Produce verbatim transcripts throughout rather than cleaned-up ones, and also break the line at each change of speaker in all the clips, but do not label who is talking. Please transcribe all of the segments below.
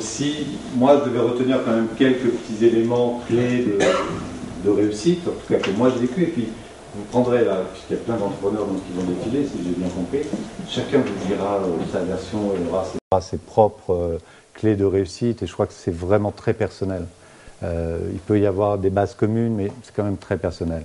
si moi je devais retenir quand même quelques petits éléments clés de, de réussite, en tout cas que moi j'ai vécu, et puis vous prendrez là, puisqu'il y a plein d'entrepreneurs qui vont défiler, si j'ai bien compris, chacun vous dira euh, sa version et aura ses, ses propres euh, clés de réussite, et je crois que c'est vraiment très personnel. Euh, il peut y avoir des bases communes, mais c'est quand même très personnel.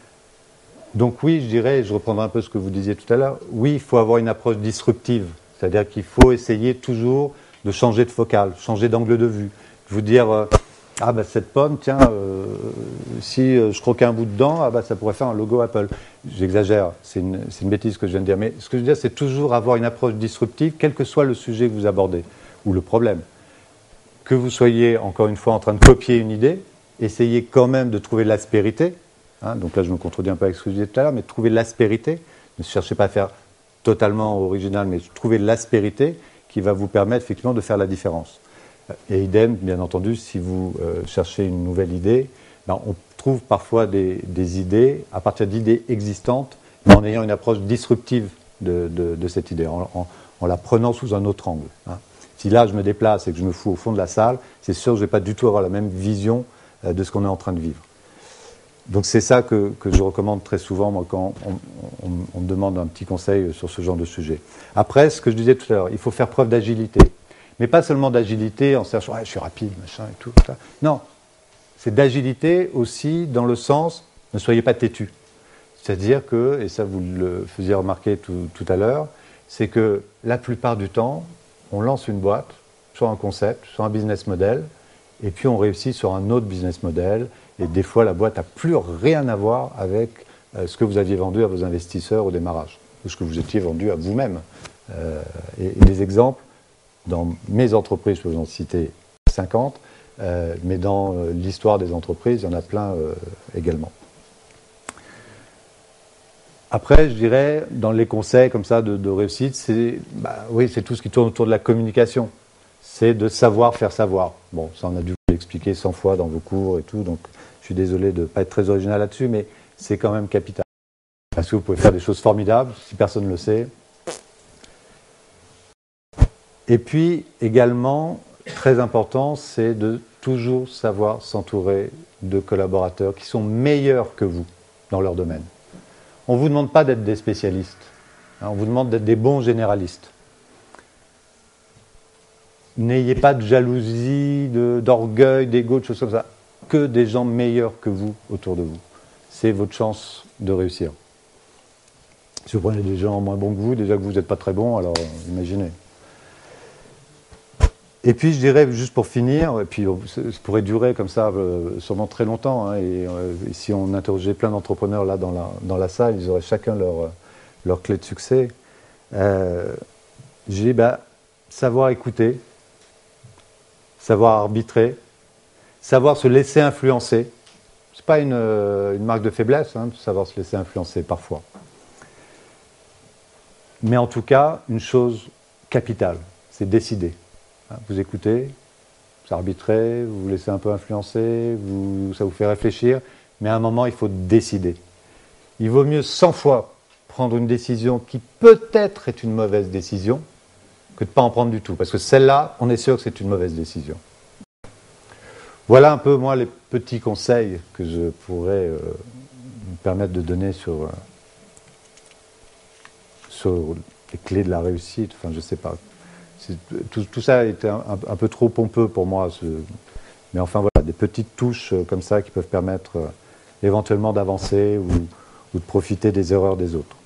Donc oui, je dirais, je reprendrai un peu ce que vous disiez tout à l'heure, oui, il faut avoir une approche disruptive, c'est-à-dire qu'il faut essayer toujours de changer de focale, changer d'angle de vue, vous dire euh, ah bah cette pomme, tiens, euh, si euh, je croquais un bout dedans, ah bah ça pourrait faire un logo Apple. J'exagère, c'est une, c'est une bêtise que je viens de dire, mais ce que je veux dire, c'est toujours avoir une approche disruptive, quel que soit le sujet que vous abordez, ou le problème. Que vous soyez, encore une fois, en train de copier une idée, essayez quand même de trouver de l'aspérité, hein, donc là je me contredis un peu avec ce que je disais tout à l'heure, mais trouver de l'aspérité, ne cherchez pas à faire totalement original, mais trouver de l'aspérité qui va vous permettre effectivement de faire la différence. Et idem, bien entendu, si vous euh, cherchez une nouvelle idée, ben, on trouve parfois des, des idées à partir d'idées existantes, mais en ayant une approche disruptive de, de, de cette idée, en, en, en la prenant sous un autre angle. Hein. Si là je me déplace et que je me fous au fond de la salle, c'est sûr que je ne vais pas du tout avoir la même vision euh, de ce qu'on est en train de vivre. Donc c'est ça que, que je recommande très souvent moi, quand on, on, on me demande un petit conseil sur ce genre de sujet. Après, ce que je disais tout à l'heure, il faut faire preuve d'agilité. Mais pas seulement d'agilité en se cherchant ouais, « je suis rapide, machin et tout ». Non, c'est d'agilité aussi dans le sens « ne soyez pas têtu ». C'est-à-dire que, et ça vous le faisiez remarquer tout, tout à l'heure, c'est que la plupart du temps, on lance une boîte, soit un concept, soit un business model, et puis on réussit sur un autre business model, et des fois la boîte n'a plus rien à voir avec euh, ce que vous aviez vendu à vos investisseurs au démarrage, ou ce que vous étiez vendu à vous-même. Euh, et, et les exemples, dans mes entreprises, je peux vous en citer cinquante, euh, mais dans euh, l'histoire des entreprises, il y en a plein euh, également. Après, je dirais, dans les conseils comme ça de, de réussite, c'est bah, oui, c'est tout ce qui tourne autour de la communication. C'est de savoir faire savoir. Bon, ça on a dû vous l'expliquer cent fois dans vos cours et tout, donc je suis désolé de ne pas être très original là-dessus, mais c'est quand même capital. Parce que vous pouvez faire des choses formidables, si personne ne le sait. Et puis, également, très important, c'est de toujours savoir s'entourer de collaborateurs qui sont meilleurs que vous dans leur domaine. On ne vous demande pas d'être des spécialistes, hein, on vous demande d'être des bons généralistes. N'ayez pas de jalousie, de, d'orgueil, d'ego, de choses comme ça. Que des gens meilleurs que vous autour de vous. C'est votre chance de réussir. Si vous prenez des gens moins bons que vous, déjà que vous n'êtes pas très bons, alors euh, imaginez. Et puis je dirais, juste pour finir, et puis ça pourrait durer comme ça euh, sûrement très longtemps, hein, et, euh, et si on interrogeait plein d'entrepreneurs là dans la, dans la salle, ils auraient chacun leur, leur clé de succès. Euh, je dis, bah, savoir écouter, savoir arbitrer, savoir se laisser influencer. Ce n'est pas une, une marque de faiblesse, hein, de savoir se laisser influencer parfois. Mais en tout cas, une chose capitale, c'est décider. Vous écoutez, vous arbitrez, vous vous laissez un peu influencer, vous, ça vous fait réfléchir, mais à un moment, il faut décider. Il vaut mieux cent fois prendre une décision qui peut-être est une mauvaise décision que de ne pas en prendre du tout, parce que celle-là, on est sûr que c'est une mauvaise décision. Voilà un peu, moi, les petits conseils que je pourrais euh, me permettre de donner sur, euh, sur les clés de la réussite, enfin, je ne sais pas. Tout, tout ça était un, un, un peu trop pompeux pour moi, ce, mais enfin voilà, des petites touches comme ça qui peuvent permettre euh, éventuellement d'avancer ou, ou de profiter des erreurs des autres.